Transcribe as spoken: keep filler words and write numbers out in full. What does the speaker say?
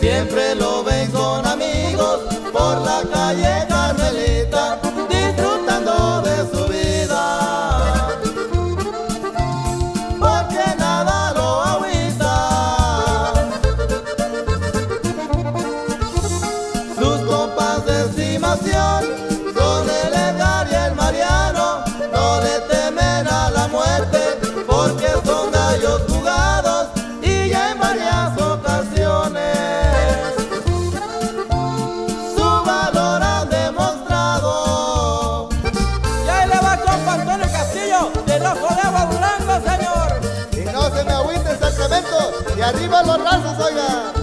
siempre lo ven con amigos por la calle Carmelita, disfrutando de su vida, porque nada lo agüita. Sus compas de estimación son el Edgar y el Mariano, no le temen a la muerte porque son gallos jugados y ya en varias ocasiones su valor han demostrado. Y ahí le va compa Antonio Castillo del Ojo de Agua Durango, señor. Y no se me agüite Sacramento, y arriba los rasos, oiga.